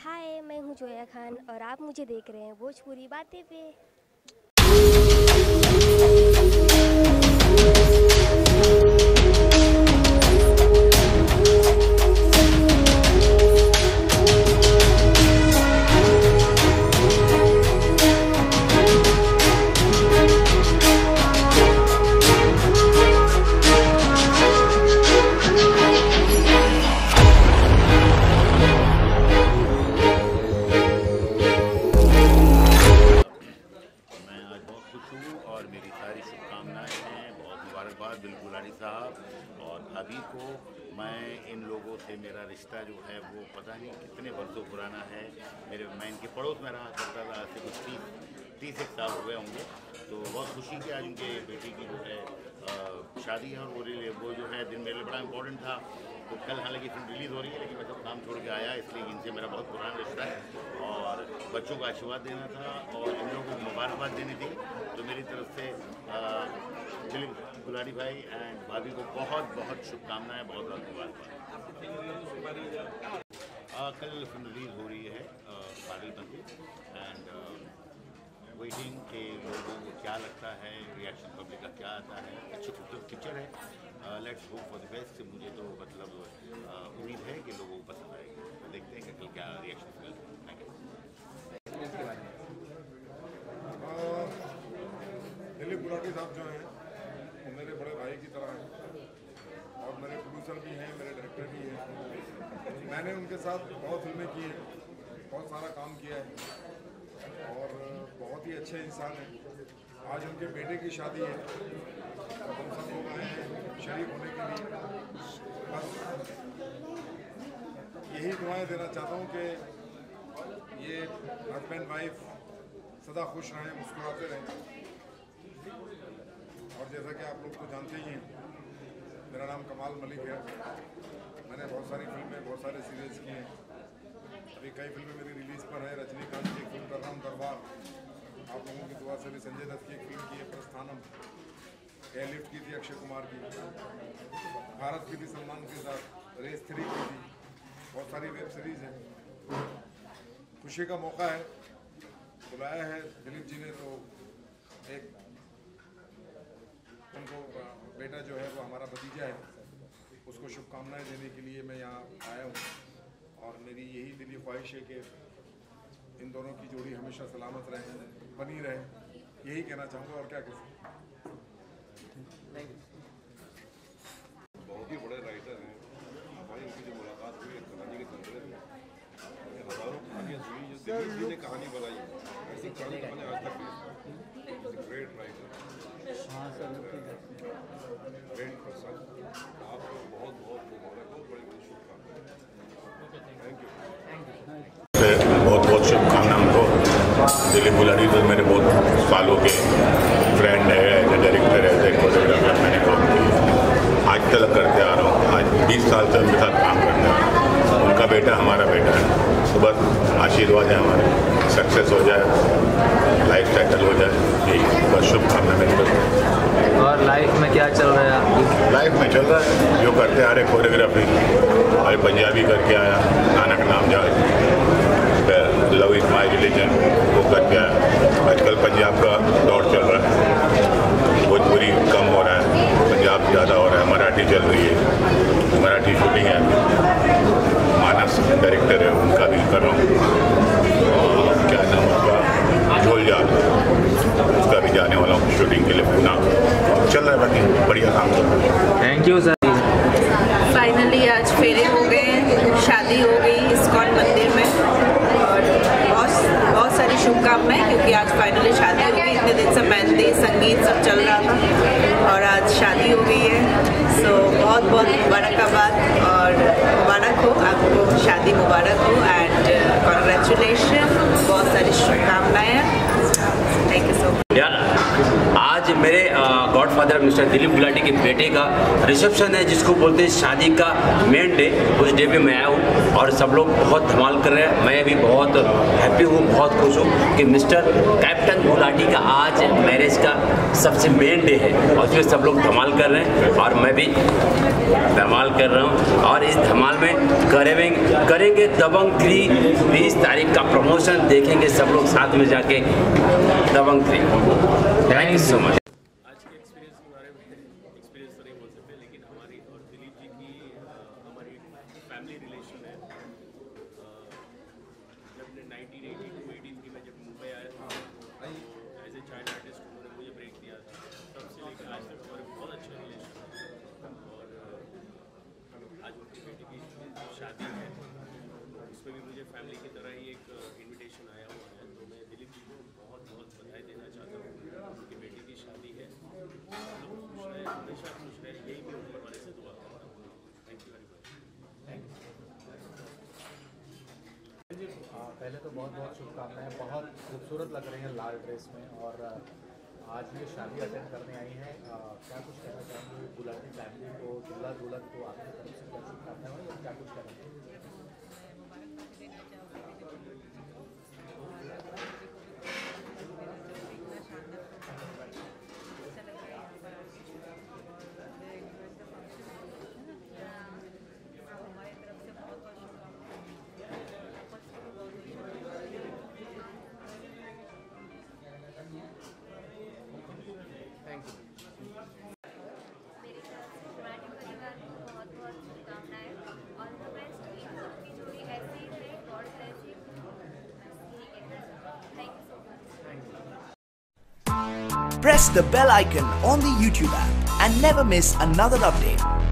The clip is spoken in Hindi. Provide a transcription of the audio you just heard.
हाय, मैं हूँ जोया खान और आप मुझे देख रहे हैं भोजपुरी बातें पे। गुलाटी साहब और भाभी को। मैं इन लोगों से मेरा रिश्ता जो है वो पता नहीं कितने वर्षों पुराना है। मैं इनके पड़ोस में रहा करता था, आज से कुछ 30 साल हुए होंगे। तो बहुत खुशी कि आज उनके बेटी की जो है शादी है और वो जो है दिन मेरे लिए बड़ा इम्पोर्टेंट था। तो कल हालांकि फिल्म रिलीज़ हो रही है, लेकिन मैं सब काम छोड़ के आया, इसलिए इनसे मेरा बहुत पुराना रिश्ता है और बच्चों को आशीर्वाद देना था और इन लोगों को मुबारकबाद देनी थी। तो मेरी तरफ से दिलीप, गुलाटी भाई एंड भाभी को बहुत बहुत शुभकामनाएं, बहुत बहुत मुबारकबाद। कल फिल्म रिलीज़ हो रही है पागल बनके एंड वेटिंग के लोगों को क्या लगता है, रिएक्शन पब्लिक का क्या आता है। अच्छी खूबसूरत पिक्चर है, let's hope for the best. मुझे तो मतलब उम्मीद है कि लोगों को पसंद आएगी। देखते हैं कि कल क्या रिएक्शन मिलते हैं। Thank you. दिलीप गुलाटी साहब जो हैं वो मेरे बड़े भाई की तरह हैं और मेरे प्रोड्यूसर भी हैं, मेरे डायरेक्टर भी हैं। मैंने उनके साथ बहुत फिल्में की हैं, बहुत सारा काम किया है और बहुत ही अच्छे इंसान हैं। आज उनके बेटे की शादी है और हम सब लोग आए हैं शरीक होने के लिए। बस यही दुआएं देना चाहता हूँ कि ये हस्बैंड वाइफ सदा खुश रहें, मुस्कुराते रहें। और जैसा कि आप लोग तो जानते ही हैं, मेरा नाम कमाल मलिक है। मैंने बहुत सारी फिल्में, बहुत सारे सीरियल्स किए हैं। अभी कई फिल्में मेरी रिलीज़ पर है। रजनीकांत की एक फिल्म कर रहा हूँ दरबार, आप लोगों की दुआ से भी संजय दत्त की एक फिल्म की है प्रस्थानम, एयरलिफ्ट की थी अक्षय कुमार की, भारत की थी सलमान के साथ, रेस 3 की थी। बहुत सारी वेब सीरीज़ हैं। खुशी का मौका है, बुलाया है दिलीप जी ने, तो एक उनको बेटा जो है वो हमारा भतीजा है, उसको शुभकामनाएं देने के लिए मैं यहाँ आया हूँ। और मेरी यही दिली ख्वाहिश है कि इन दोनों की जोड़ी हमेशा सलामत रहे, बनी रहे, यही कहना चाहूँगा और क्या कह सकते। बहुत ही बड़े राइटर हैं भाई। उनकी जो मुलाकात हुई कहानी के तंत्र में, हज़ारों कहानियाँ सुनी जो दिलीप जी ने कहानी बनाई, ऐसी कहानी मैंने आज तक नहीं। Great writer, great person. आपको बहुत बहुत मुबारक हो, बड़ी बड़ी शुभकामनाएं। Thank you. बहुत बहुत शुभकामनाएं उनको। दिलीप गुलाटी तो मेरे बहुत सालों के फ्रेंड है, as a director, as a choreographer मैंने काम किया, आज तक करते आ रहा हूँ। आज 20 साल से उनके साथ काम करते आ रहा हूँ। उनका बेटा हमारा बेटा है, तो बस आशीर्वाद है हमारे, सक्सेस हो जाए, लाइफ सेटल हो जाए, यही बस शुभकामनाएं मेरी तरफ। और लाइफ में क्या चल रहा है आपकी? लाइफ में चल रहा है जो करते आ रहे, कोरियोग्राफी और पंजाबी करके आया, नानक नाम जहाज, लव इज माई रिलीजन वो करके आया। आजकल पंजाब का दौर चल रहा है, भोजपुरी कम हो रहा है, पंजाब ज़्यादा हो रहा है, मराठी चल रही है, मराठी शूटिंग है, मानस डायरेक्टर है उनका भी कर रहा हूँ। क्या नाम उसका, झोल जाल, उसका भी जाने वाला हूँ शूटिंग के लिए पूना। चल रहा है, बाकी बढ़िया काम चल रहा है। Thank you sir. फाइनली आज फेरे हो गए, शादी हो गई इस्कॉन मंदिर में और बहुत सारी शुभकामनाएं, क्योंकि आज फाइनली शादी हो गई। इतने दिन से मेहंदी संगीत सब चल रहा था और आज शादी हो गई है। सो बहुत बहुत मुबारकबाद और मुबारक हो आपको, शादी मुबारक हो एंड कॉन्ग्रेचुलेशन, बहुत सारी शुभकामनाएं। Thank you so much. यार आज मेरे godfather father mister Dilip Gulati के बेटे का रिसेप्शन है, जिसको बोलते हैं शादी का मेन डे। उस डे पे मैं आया हूँ और सब लोग बहुत धमाल कर रहे हैं। मैं भी बहुत हैप्पी हूँ, बहुत खुश हूँ कि मिस्टर कैप्टन गुलाटी का आज मैरिज का सबसे मेन डे है और उसमें सब लोग धमाल कर रहे हैं और मैं भी धमाल कर रहा हूँ। और इस धमाल में करेंगे दबंग 3 20 तारीख का प्रमोशन देखेंगे सब लोग साथ में जाके Dabangg 3। Thank you so much. आज के एक्सपीरियंस के बारे में एक्सपीरियंस तो नहीं बोल सकते, लेकिन हमारी और दिलीप जी की हमारी फैमिली रिलेशन है। जब 1982-83 में जब मुंबई आया था एज ए चाइल्ड आर्टिस्ट उन्होंने मुझे ब्रेक दिया था, तब से लेकर आज तक हमारे बहुत अच्छा रिलेशन है। और आज उनकी बेटी की शादी है, उसमें भी मुझे फैमिली की तरह ही एक इन्विटेशन आया हुआ है। तो मैं दिलीप जी को बहुत बहुत बधाई देना चाहता हूँ। उनकी बेटी की शादी है, लोग खुश रहे, हमेशा खुश रहे, यही मैं ऊपर वाले से दुआ करता हूँ। Thank you very much. पहले तो बहुत बहुत शुभकामनाएं। बहुत खूबसूरत लग रही हैं लाल ड्रेस में और आज ये शादी अटेंड करने आई हैं। क्या कुछ कहना चाहेंगे गुलाटी फैमिली को, दूल्हा दुल्हन को आपकी तरफ से क्या शुभकामनाएं और क्या कुछ कहना चाहेंगे? Press the bell icon on the YouTube app and never miss another update.